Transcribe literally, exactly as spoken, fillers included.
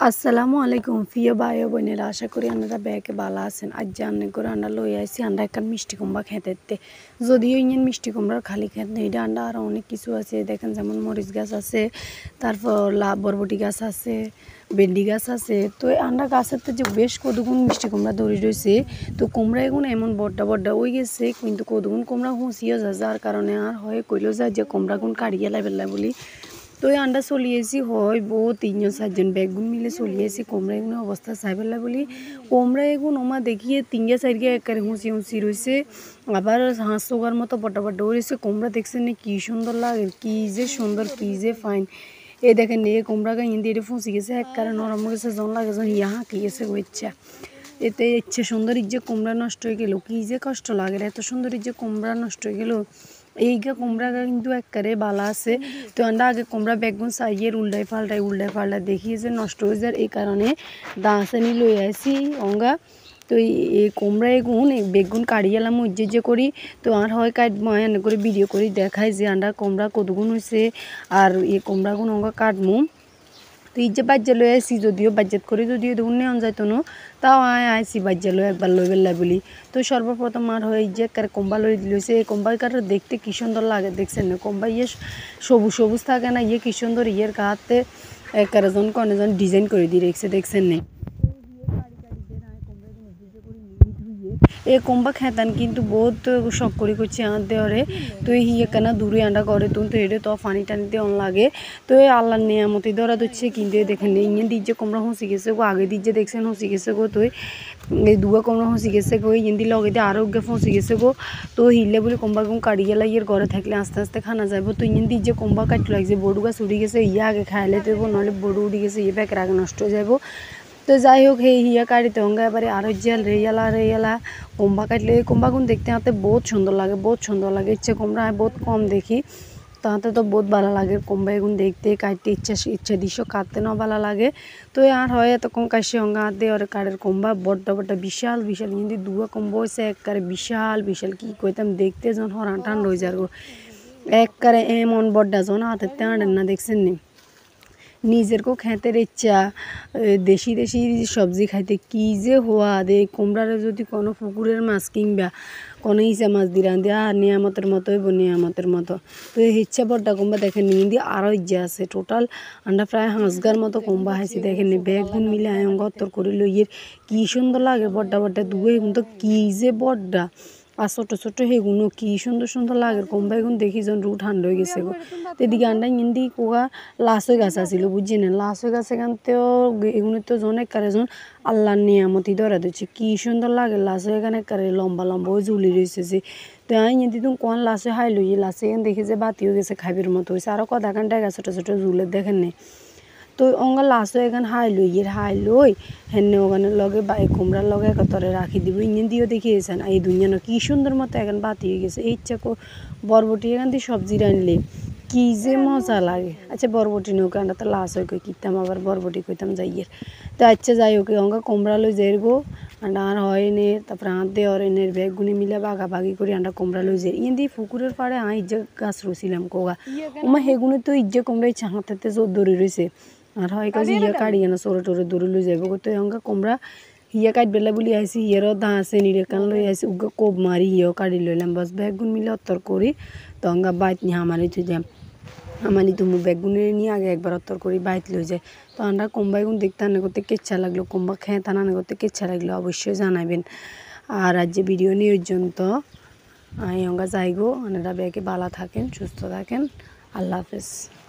আসসালামু আলাইকুম প্রিয় ভাই ও বোনেরা, আশা করি আপনারা ব্যাগে ভালো আছেন। আজ জানি করে আমরা লই আইসি আমরা একটা মিষ্টি কুমড়া খেতে। যদিও ইঞ্জিন মিষ্টি কুমড়ার খালি খেত নেই, এটা আন্ডা আরও অনেক কিছু আছে। দেখেন যেমন মরিচ গাছ আছে, তারপর লাভ বরবটি গাছ আছে, ভেন্ডি গাছ আছে। তো আন্ডা গাছের তো যে বেশ কতগুণ মিষ্টি কুমড়া ধরে রয়েছে। তো কুমড়া এগুলো এমন বড্ডা বড্ডা হয়ে গেছে, কিন্তু কতগুণ কুমড়া হুঁচিও যায়, যার কারণে আর হয় কইলেও যায় যে কুমড়া গুণ কাড়িয়ে লাইবেলা বলি। তো এই আন্ডা চলিয়েছি হয় বহু তিনজন চারজন বেগুন মিলে চলিয়েছি কুমড়া এগুলো অবস্থা চাইবেলা বলি। কুমড়া এগুন ওমা দেখিয়ে তিনগে চারগে একেবারে হুঁচি হুঁচি রয়েছে, আবার হাঁস চোগার মতো বটা বটা রয়েছে। কুমড়া দেখছেন না কি সুন্দর লাগে, কি যে সুন্দর, কি যে ফাইন। এই দেখেন এই কুমড়া গাঁ হিন্দি এটা ফুঁচি গেছে, একবারে নরম গেছে, জন লাগে জন হিয়া হাঁকি গেছে গো ইচ্ছা। এতে ইচ্ছে সুন্দর যে কুমড়া নষ্ট হয়ে গেল, কি যে কষ্ট লাগে। এত সুন্দর যে কুমড়া নষ্ট হয়ে গেল। এই গা কুমড়া গা কিন্তু একবারে বালা আছে। তো আমরা আগে কুমড়া বেগুন চাইয়ে উল্টাই পাল্টাই উল্টাই পাল্টাই দেখি যে নষ্ট হয়ে যায়, এই কারণে দাঁচানি লই আসি অঙ্গা। তো এই কুমড়া এগুন এই বেগুন কাড়িয়ে এলাম উজ্জে যে করি। তো আর হয় কাটবো এনে করে ভিডিও করি দেখাই যে আন্ডা কুমড়া কতগুণ হয়েছে, আর এই কুমড়াগুন অঙ্গা কাটমু। তো এই যে বাজ্যা লই আইসি, যদিও বাজ্যাত করে যদিও দেখুন নেওয়া যাইতো না, তাও আয় আইসি বাজ্যা লই একবার লই বেলা বলি। তো সর্বপ্রথম আর হয়ে যে একটা কম্বা লই দিলছে। এই কম্বাই কাটা দেখতে কি সুন্দর লাগে, দেখছেন না? কম্বা ইয়ে সবুজ সবুজ থাকে না, ইয়ে কি সুন্দর, ইয়ের গাতে একজন কনেজন ডিজাইন করে দিয়ে রেখেছে, দেখছেন না? এই কম্বা খেতান কিন্তু বহুত শখ করে করছে আঁত দেওয়ারে। তো এই হিয়ে কেনা দূরে আন্ডা করে তুন, তো এটা তো পানি টানি দেওয়ান লাগে। তো এই আল্লাহর নিয়ামতি ধরা দিচ্ছে, কিন্তু দেখেন ইঞ্জিন দিচ্ছে কুমড়া হুঁচি গেছে গো, আগে দিচ্ছে দেখছেন হুঁচি গেছে গো। তো এই দুয়া কুমড়া হুঁচি গেছে গো, ইঞ্জিন দিলে লগে দিয়ে আরো গে ফুঁচি গেছে গো। তো হিলে বলে কম্বা গুম কাড়ি গেলা, ইয়ের ঘরে থাকলে আস্তে আস্তে খানা যাবো। তো ইঞ্জিন দিচ্ছে কম্বা কাটতে লাগছে, বড়ু গাছ উড়ি গেছে, ইয়ে আগে খাইলে তো নাহলে বড়ু উড়ি গেছে, ইয়ে প্যাকের আগে নষ্ট হয়ে যাবো। তো যাই হোক এই হিয়া কাটিতে হঙ্গা এবারে আরো জেল রেয়ালা রেয়ালা কুম্বা কাটলে এই কুম্বাগুন দেখতে হাতে বহুত সুন্দর লাগে, বহুত সুন্দর লাগে। ইচ্ছে কুমড়া আমি বহুত কম দেখি, তাতে তো বহুত ভালো লাগে কুম্বা এগুন দেখতে, কাটতে ইচ্ছা ইচ্ছা দিশো কাটতে না ভালো লাগে। তো আর হয় এতক্ষণ কাশি হঙ্গা হাত দিয়ে ওর কাঠের কুম্বা বড্ডা বড্ডা বিশাল বিশাল, কিন্তু দুয়া কুম্বা হয়েছে একবারে বিশাল বিশাল, কি কইতাম দেখতে যখন হরান টান রয়ে যার গো, একবারে এমন বড্ডা জন হাতের টানেন না, দেখছেন নি? নিজের কো খেতের ইচ্ছা দেশি দেশি সবজি খাইতে কি যে হওয়া দে। কুমড়ারে যদি কোনো পুকুরের মাছ কিংবা কোনো ইচ্ছা মাছ দিয়ে রাঁধে আর নিয়ামতের মতো হইব, নিয়ামতের মতো। তো এই ইচ্ছা বড্ডা কুম্বা দেখেন নিয়ে আরও ইচ্ছা আছে। টোটাল আমরা প্রায় হাঁসগার মতো কুম্বা হাইছি, দেখেন বেগুন মিলে আয়ং গত্তর করে লইয়ের কি সুন্দর লাগে। বড্ডা বড্ডা দুয়ে এগুন তো কি যে বড্ডা, আর ছোটো ছোটো সেগুলো কি সুন্দর সুন্দর লাগে। কুম্বা এগুন দেখি যখন রু ঠান্ডা হয়ে গেছে গো। তো এদিকে আন্ডা ইন্দি কোয়া লাসই গাছ আছিল, বুঝছি না? লাসই গাছ এখান তেও এগুলো তো জন একবারে জন আল্লাহর নিয়ামতি ধরা দিচ্ছে, কি সুন্দর লাগে। লাসই এখানে একবারে লম্বা লম্বা ওই ঝুলি রয়েছে যে। তো আমি ইন্দি তুমি কোন লাসে হাই লই, লাসে এখান দেখি যে বাতি হয়ে গেছে, খাবির মতো হয়েছে। আরও কদা ঘন্টা গেছে ছোটো ছোটো ঝুলের, দেখেন নেই? তো অঙ্গা লাসও এখান হাই লই এর হাই লই হেনে ওখানে লগে বা কুমড়ার লগে একতরে রাখি দিব। ইঞ্জিন দিয়েও দেখিয়েছেন এই দুনিয়া কি সুন্দর মতো এখন বাতি হয়ে গেছে। এই ইচ্ছা বরবটি এখান দিয়ে সবজি রানলে কি যে মজা লাগে। আচ্ছা বরবটি নৌকা আমরা তো লাশ হয়ে কই কিতাম, আবার বরবটি কইতাম যাইয়ের। তো আচ্ছা যাই হোক অঙ্গা কুমড়া লই যাই গো, আন্ডা আর হয় এনে তারপরে হাত দিয়ে আর এনের ব্যাগ গুনে মিলে বাগাবাগি করে আন্ডা কুমড়া লই যাই। ইন দিয়ে পুকুরের পাড়ে আঁ ইজ্জা গাছ রয়েছিলাম কোগা, ওমা সেগুনে তো ইজ্জা কুমড়া ইচ্ছা হাতেতে জোর ধরে রয়েছে। আর হয় কাজ ইয়া কাড়িয়ে না চোরে টোরে দৌড়ে লই যাবো। তো অঙ্গা কুমড়া হিয়া কাট বেলা বলি আইসি, হিয়ারও দা আছে নিরে কান লই আইসি, উগা কোপ মারি হিয়াও কাড়ি লইলাম। বাস ব্যাগুন মিলে অত্তর করি। তো অঙ্গা বাইত নিয়ে হামারি থুই যাম, হামানি তুমি ব্যাগুনে নিয়ে আগে একবার অত্তর করি বাইত লই যায়। তো আমরা কুম্বা এগুন দেখতে আনে করতে কেচ্ছা লাগলো, কুম্বা খেয়ে তান আনে করতে কেচ্ছা লাগলো, অবশ্যই জানাবেন। আর আজ যে ভিডিও নিয়ে পর্যন্ত আই অঙ্গা যাইগো, আনারা ব্যাগে বালা থাকেন, সুস্থ থাকেন। আল্লাহ হাফেজ।